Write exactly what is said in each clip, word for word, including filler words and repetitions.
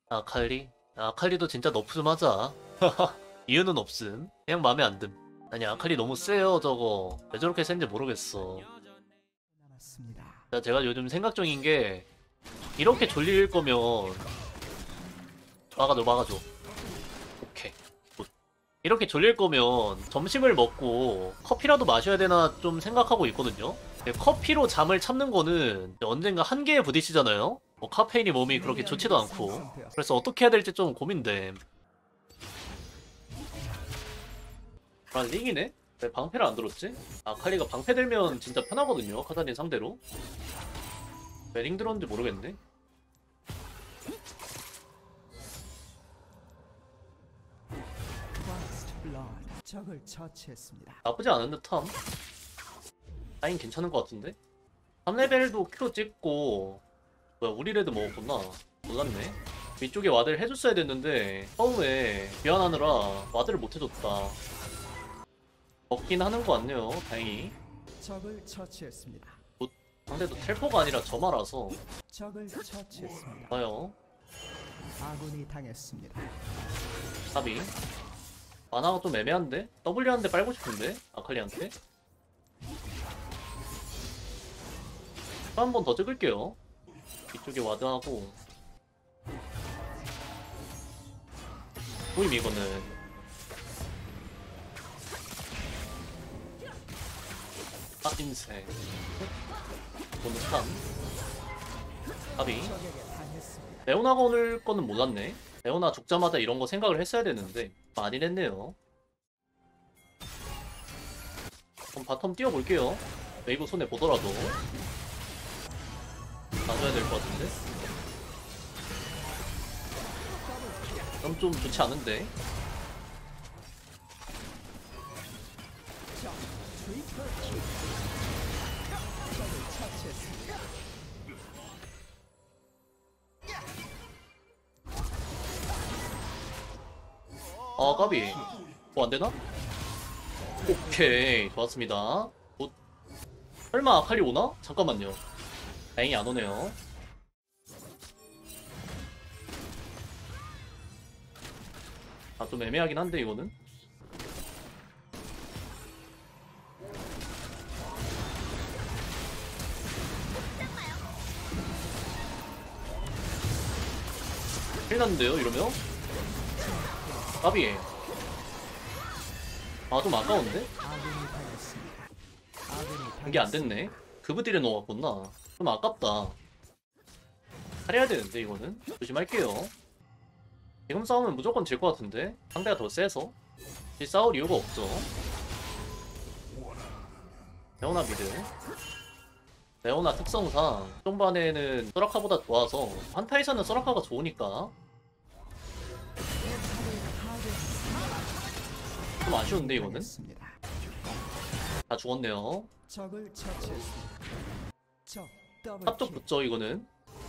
아칼리? 아칼리도 진짜 너프 좀 하자. 이유는 없음. 그냥 맘에 안 듦. 아니 아칼리 너무 세요 저거. 왜 저렇게 센지 모르겠어. 남았습니다. 자, 제가 요즘 생각 중인 게 이렇게 졸릴 거면 막아줘 막아줘. 오케이 굿. 이렇게 졸릴 거면 점심을 먹고 커피라도 마셔야 되나 좀 생각하고 있거든요. 근데 커피로 잠을 참는 거는 언젠가 한계에 부딪히잖아요. 뭐 카페인이 몸이 그렇게 좋지도 않고. 그래서 어떻게 해야 될지 좀 고민돼. 아 링이네? 왜 방패를 안 들었지? 아 칼리가 방패 들면 진짜 편하거든요 카사딘 상대로. 왜 링 들었는지 모르겠네. First blood. 적을 처치했습니다. 나쁘지 않은 듯함. 라인 괜찮은 것 같은데? 삼 레벨도 큐 찍고. 뭐야 우리 레드 먹었구나. 몰랐네. 위쪽에 와드를 해줬어야 됐는데 처음에 귀환하느라 와드를 못 해줬다. 먹긴 하는 거 같네요 다행히. 적을 처치했습니다. 상대도 텔포가 아니라 점화라서. 적을 처치했습니다. 봐요 아군이 당했습니다. 탑이 만화가 좀 애매한데? W 한대 빨고 싶은데? 아칼리한테? 한 번 더 찍을게요. 이쪽에 와드하고 보임 이거는. 아 인생 오늘 스탄 탑이. 적에게 당했습니다. 레오나가 오늘 거는 몰랐네. 레오나 죽자마자 이런 거 생각을 했어야 되는데 많이 냈네요. 그럼 바텀 뛰어볼게요. 웨이브 손에 보더라도 놔줘야 될 것 같은데. 그럼 좀 좋지 않은데. 적 트리플 킬. 적을 처치했습니다. 아 까비. 뭐 안되나? 오케이 좋았습니다. 굿. 설마 아칼리 오나? 잠깐만요. 다행히 안 오네요. 아 좀 애매하긴 한데 이거는. 큰일 났는데요 이러면? 까비. 아 좀 아까운데? 아군이 당했습니다. 아군이 이게 안 됐네. 그브딜에 넣어왔구나. 좀 아깝다. 잘해야 되는데 이거는. 조심할게요. 지금 싸우면 무조건 질 것 같은데? 상대가 더 세서 이 싸울 이유가 없죠. 레오나 미드. 레오나 특성상 초반에는 소라카보다 좋아서 한타에서는 소라카가 좋으니까 좀 아쉬운데 이거는. 당했습니다. 다 죽었네요. 적을 처치했습니다. 적 더블 탑쪽 킬. 붙죠 이거는.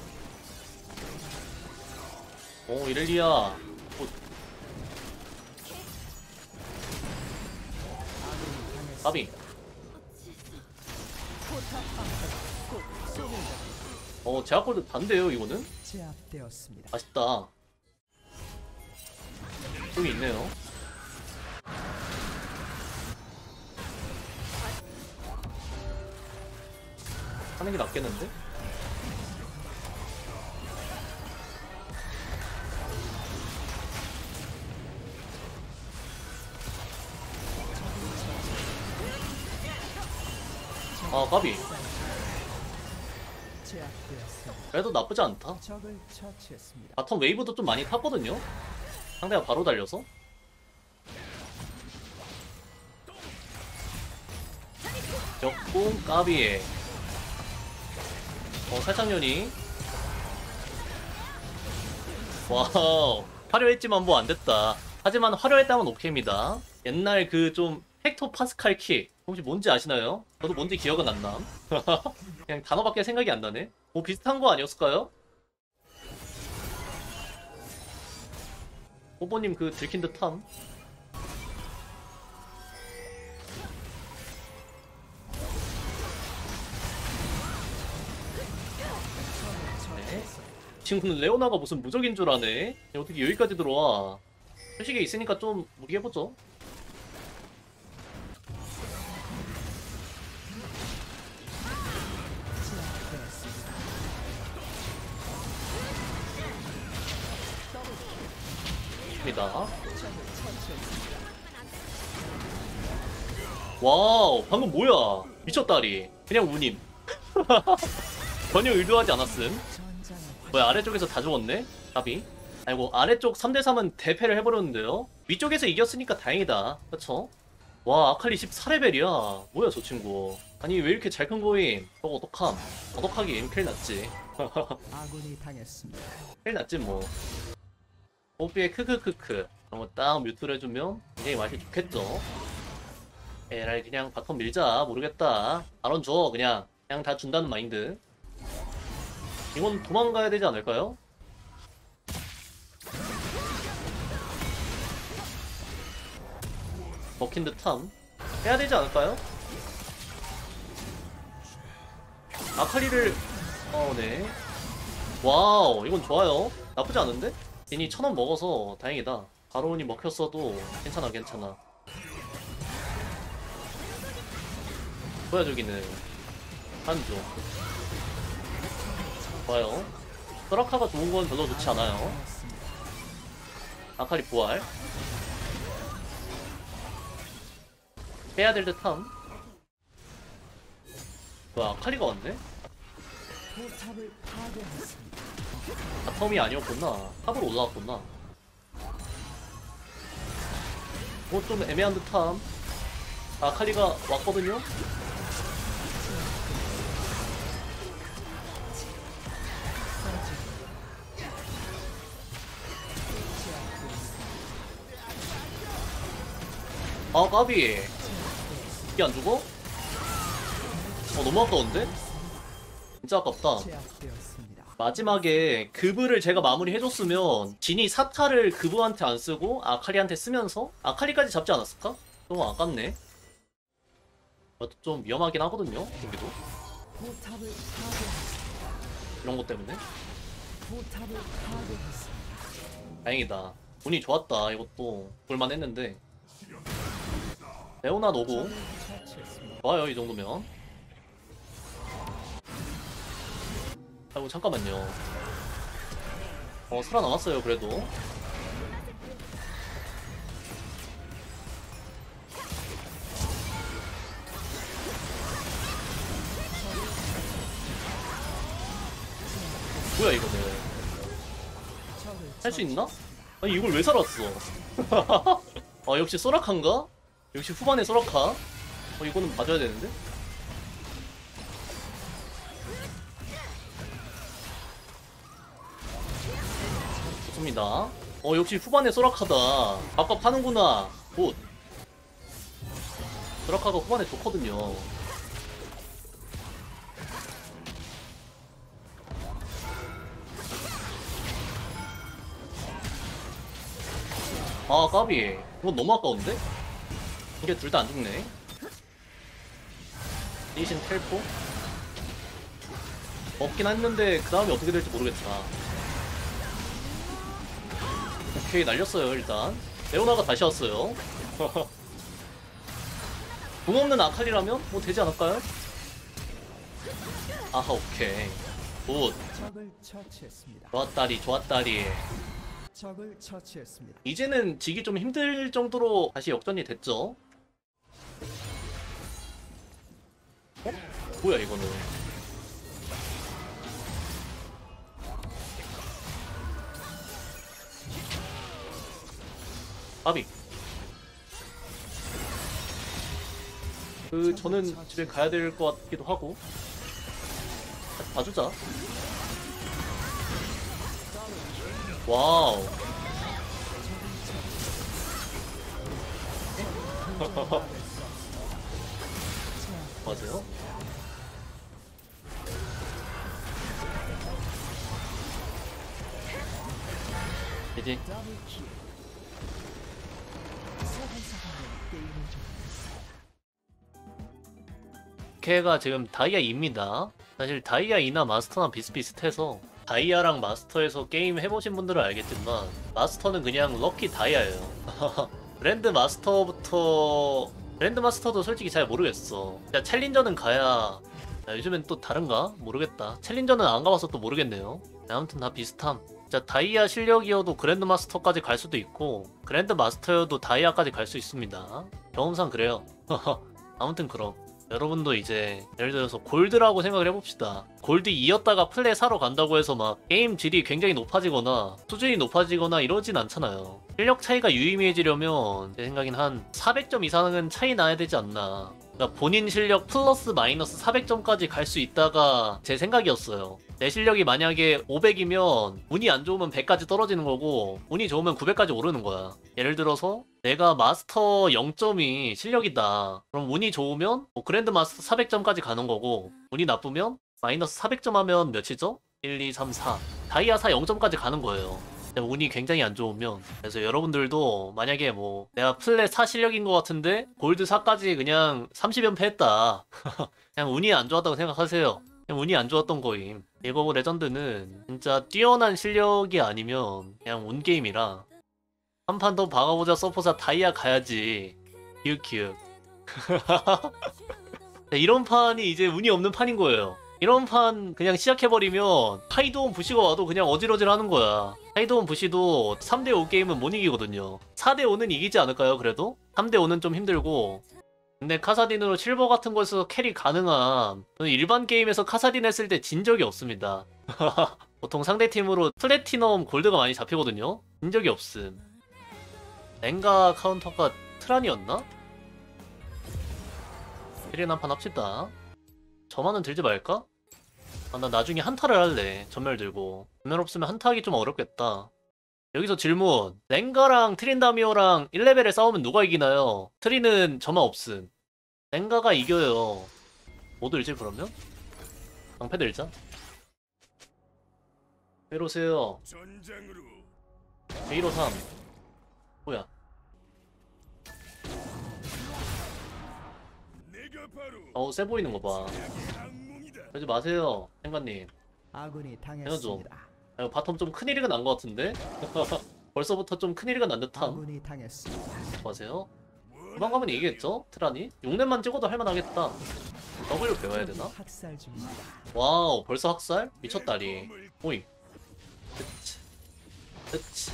오 이렐리아. 오, 아군이 당했습니다. 까비. 어 제약골드 단데요 이거는. 제압되었습니다. 아쉽다. 여기 있네요. 하는 게 낫겠는데? 아 까비. 제압되었습니다. 그래도 나쁘지 않다. 적을 처치했습니다. 바텀 웨이브도 좀 많이 탔거든요. 상대가 바로 달려서. 역공 까비에. 어 살짝년이. 와우 화려했지만 뭐 안됐다. 하지만 화려했다면 오케이입니다. 옛날 그 좀 헥토 파스칼 킥 혹시 뭔지 아시나요? 저도 뭔지 기억은 안 남. 그냥 단어밖에 생각이 안 나네. 뭐 비슷한 거 아니었을까요? 호보님 그 들킨 듯함. 친구는 레오나가 무슨 무적인 줄 아네. 어떻게 여기까지 들어와. 표식에 있으니까 좀 무리해보죠. 입니다. 와우, 방금 뭐야? 미쳤다리. 그냥 우님. 전혀 의도하지 않았음. 뭐야, 아래쪽에서 다 죽었네? 답이. 아이고, 아래쪽 삼 대 삼은 대패를 해버렸는데요? 위쪽에서 이겼으니까 다행이다. 그쵸? 와, 아칼리 십사 레벨이야. 뭐야, 저 친구. 아니, 왜 이렇게 잘 큰 거임? 저거 어떡함? 어떡하긴, 킬 났지. 아군이 당했습니다. 킬 났지, 뭐. 뽀삐에 크크크크. 그런 거 딱 뮤트를 해주면 굉장히 맛이 좋겠죠? 에라이, 그냥 바텀 밀자. 모르겠다. 발언 줘, 그냥. 그냥 다 준다는 마인드. 이건 도망가야 되지 않을까요? 먹힌 듯함. 해야 되지 않을까요? 아칼리를 어, 네. 와우, 이건 좋아요. 나쁘지 않은데? 이니 천 원 먹어서 다행이다. 바론이 먹혔어도 괜찮아, 괜찮아. 뭐야, 저기는. 한조. 좋아요. 소라카가 좋은 건 별로 좋지 않아요. 아칼리 부활. 빼야 될 듯함. 뭐야, 아칼리가 왔네? 포탑을 파괴했습니다. 바텀이 아니었구나. 탑으로 올라왔구나. 뭐 좀 애매한 듯함. 아칼리가 왔거든요? 아, 까비. 이게 안 죽어? 어, 너무 아까운데? 진짜 아깝다. 제압되었습니다. 마지막에 그브를 제가 마무리 해줬으면 진이 사타를 그브한테 안 쓰고 아칼리한테 쓰면서 아칼리까지 잡지 않았을까? 너무 아깝네. 이것도 좀 위험하긴 하거든요, 여기도. 포탑을 파괴했습니다. 이런 것 때문에. 포탑을 파괴했습니다. 다행이다. 운이 좋았다. 이것도 볼만 했는데. 레오나 노고. 처치했습니다. 좋아요, 이 정도면. 아이고, 잠깐만요. 어, 살아남았어요, 그래도. 뭐야, 이거는. 할 수 있나? 아니, 이걸 왜 살았어? 아, 역시 소라카인가? 역시 후반에 소라카. 어, 이거는 봐줘야 되는데? 좋습니다. 어, 역시 후반에 소라카다. 아까 파는구나. 굿. 소라카가 후반에 좋거든요. 아, 까비. 이건 너무 아까운데? 이게 둘 다 안 죽네. 리신 텔포? 없긴 했는데 그 다음에 어떻게 될지 모르겠다. 오케이, 날렸어요. 일단 레오나가 다시 왔어요. 공 없는 아칼리라면 뭐 되지 않을까요? 아하, 오케이. 굿. 적을 처치했습니다. 좋았다리, 좋았다리. 적을 처치했습니다. 이제는 지기 좀 힘들 정도로 다시 역전이 됐죠. 어? 뭐야, 이거는. 아비. 그 저는 집에 가야 될 것 같기도 하고. 봐주자. 와우. 맞아요? 이제 더블킬. 소환사가 게임을 종료했습니다. 걔가 지금 다이아 이입니다. 사실 다이아 이나 마스터나 비슷비슷해서 다이아랑 마스터에서 게임 해보신 분들은 알겠지만 마스터는 그냥 럭키 다이아예요. 그랜드 마스터부터 그랜드 마스터도 솔직히 잘 모르겠어. 야, 챌린저는 가야. 야, 요즘엔 또 다른가? 모르겠다. 챌린저는 안 가봐서 또 모르겠네요. 아무튼 다 비슷함. 진짜 다이아 실력이어도 그랜드 마스터까지 갈 수도 있고 그랜드 마스터여도 다이아까지 갈 수 있습니다. 경험상 그래요. 아무튼 그럼 여러분도 이제 예를 들어서 골드라고 생각을 해봅시다. 골드 이었다가 플레 사러 간다고 해서 막 게임 질이 굉장히 높아지거나 수준이 높아지거나 이러진 않잖아요. 실력 차이가 유의미해지려면 제 생각엔 한 사백 점 이상은 차이 나야 되지 않나. 그러니까 본인 실력 플러스 마이너스 사백 점까지 갈 수 있다가 제 생각이었어요. 내 실력이 만약에 오백이면 운이 안 좋으면 백까지 떨어지는 거고 운이 좋으면 구백까지 오르는 거야. 예를 들어서 내가 마스터 영 점이 실력이다. 그럼 운이 좋으면 뭐 그랜드 마스터 사백 점까지 가는 거고 운이 나쁘면 마이너스 사백 점 하면 몇이죠? 일, 이, 삼, 사. 다이아 사 영 점까지 가는 거예요. 운이 굉장히 안 좋으면. 그래서 여러분들도 만약에 뭐 내가 플랫 사 실력인 것 같은데 골드 사까지 그냥 삼십 연패 했다. 그냥 운이 안 좋았다고 생각하세요. 그냥 운이 안 좋았던 거임. 리그 오브 레전드는 진짜 뛰어난 실력이 아니면 그냥 운 게임이라 한 판 더 박아보자 서포사 다이아 가야지. 기윽기윽. 이런 판이 이제 운이 없는 판인 거예요. 이런 판 그냥 시작해버리면 카이도운 부시가 와도 그냥 어질어질 하는 거야. 카이도운 부시도 삼 대 오 게임은 못 이기거든요. 사 대 오는 이기지 않을까요 그래도? 삼 대 오는 좀 힘들고. 근데 카사딘으로 실버 같은 거에서 캐리 가능한 저는 일반 게임에서 카사딘 했을 때 진 적이 없습니다. 보통 상대팀으로 플래티넘 골드가 많이 잡히거든요. 진 적이 없음. 랭가 카운터가 트란이었나? 캐리는 한판 합시다. 저만은 들지 말까? 아, 나 나중에 한타를 할래. 전멸 들고. 전멸 없으면 한타 하기 좀 어렵겠다. 여기서 질문. 랭가랑 트린다미오랑 일 레벨에 싸우면 누가 이기나요? 트리는 저만 없음. 랭가가 이겨요. 뭐 들지 그러면? 방패 들자. 왜 이러세요? 왜 이러삼? 뭐야? 어우 세 보이는 거 봐. 그러지 마세요 행가님. 아군이 좀. 당했습니다. 아, 이거 바텀 좀 큰일이가 난 것 같은데? 벌써부터 좀 큰일이가 난 듯함. 아군이 당했습니다. 좋아하세요? 도망 가면 이기겠죠? 트라니? 육 렙만 찍어도 할만하겠다. W 배워야 되나? 학살 중입니다. 와우 벌써 학살? 미쳤다리. 오잉. 그치. 그치.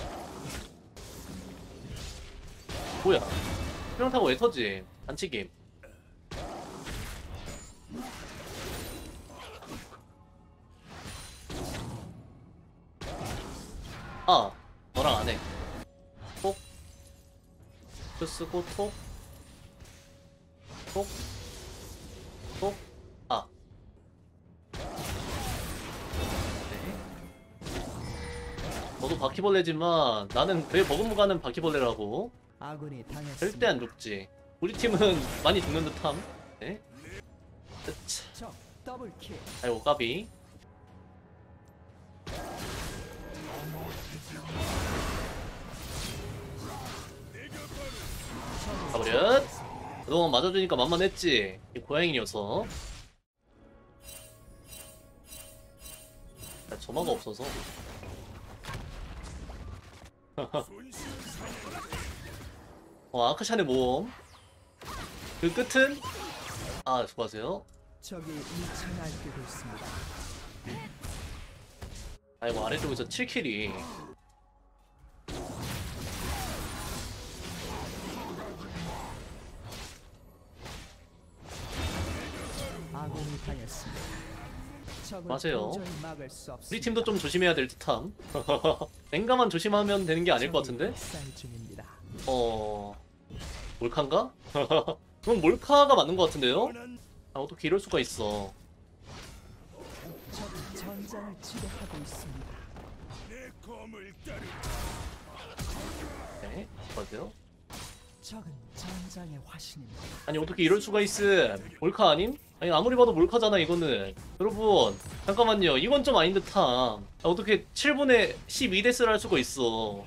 뭐야? 수령 타고 왜 터지? 안치김. 아 너랑 안해. 톡. 그 쓰고 톡. 톡. 톡. 아. 네. 너도 바퀴벌레지만 나는 그의 버금가는 바퀴벌레라고. 아군이 당했습니다. 절대 안 죽지. 우리 팀은 많이 죽는 듯함. 네. 으차. 적 더블킬. 아이고 까비. 가버렸. 그동안 맞아주니까 만만했지. 이 고양이 녀석. 야, 점화가 없어서. 어, 아크샨의 모험. 그 끝은? 아, 수고하세요. 적이 미쳐 날뛰고 있습니다. 아이고, 아래쪽에서 칠 킬이. 아군이 당했습니다. 적을 맞아요. 도저히 막을 수 없습니다. 우리 팀도 좀 조심해야 될 듯함. 랭가만 조심하면 되는 게 아닐 것 같은데? 학살 중입니다. 어... 몰카인가? 그럼 몰카가 맞는 것 같은데요? 아, 어떻게 이럴 수가 있어. 적이 전장을 지배하고 있습니다. 네, 수고하세요. 적은 전장의 화신입니다. 아니 어떻게 이럴 수가 있음. 몰카 아님? 아니 아무리 봐도 몰카잖아 이거는. 여러분 잠깐만요, 이건 좀 아닌 듯함. 아, 어떻게 칠 분에 십이 데스를 할 수가 있어.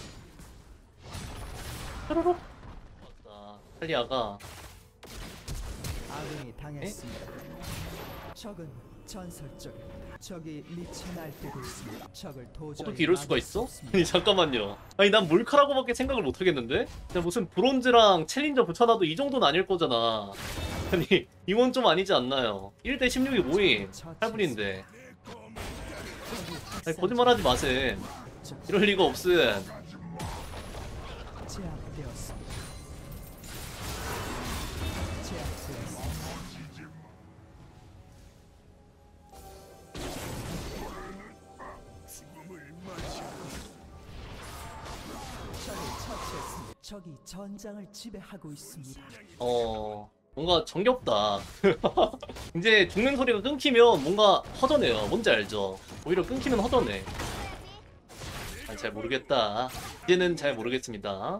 뾰로록. 맞다, 탈리아가. 아군이 당했습니다. 적은 전설적입니다. 적이 미쳐 날뛰고 있습니다. 적을 도저히 어떻게 이럴 수가 막을 수 있어? 없습니다. 아니 잠깐만요. 아니 난 몰카라고밖에 생각을 못 하겠는데? 그냥 무슨 브론즈랑 챌린저 붙여놔도 이 정도는 아닐 거잖아. 아니 이건 좀 아니지 않나요? 일 대 십육이 모임 팔 분인데 아니 거짓말하지 마셈. 이럴 리가 없음. 제압되었습니다. 제압되었습니다. 적을 처치했습니다. 적이 전장을 지배하고 있습니다. 어 뭔가 정겹다. 이제 죽는 소리가 끊기면 뭔가 허전해요. 뭔지 알죠? 오히려 끊기면 허전해. 아니, 잘 모르겠다. 이제는 잘 모르겠습니다.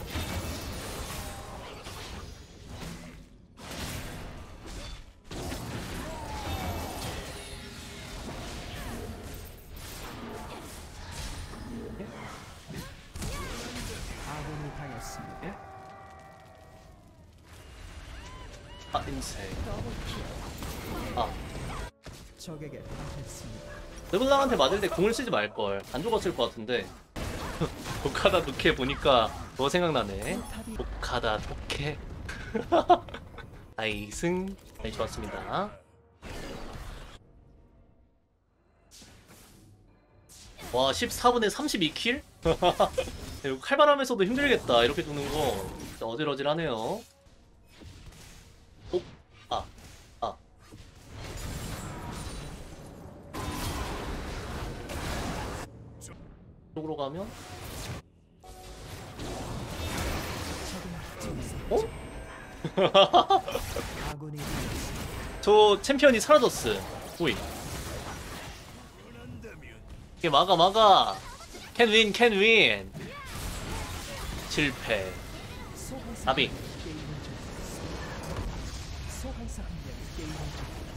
아군이 당했습니다. 아 인생. 아 적에게 당했습니다. 르블랑한테 맞을 때 궁을 쓰지 말걸. 안 죽었을 것 같은데. 독하다 독해 보니까 그거 생각나네. 탑이 독하다 독해. 아이승. 네, 좋았습니다. 와 십사 분에 삼십이 킬? 이거 칼바람에서도 힘들겠다. 이렇게 죽는 거 진짜 어질어질하네요. 오? 아. 아. 쪽으로 가면? 적은 점수. 어? 아군이 당했습니다. 저 챔피언이 사라졌어. 오이. 이게 막아 막아. Can win, can win. 실패. 소환사 나비. 게임을 종료했습니다. 소환사 한 명이 게임을 종료했습니다.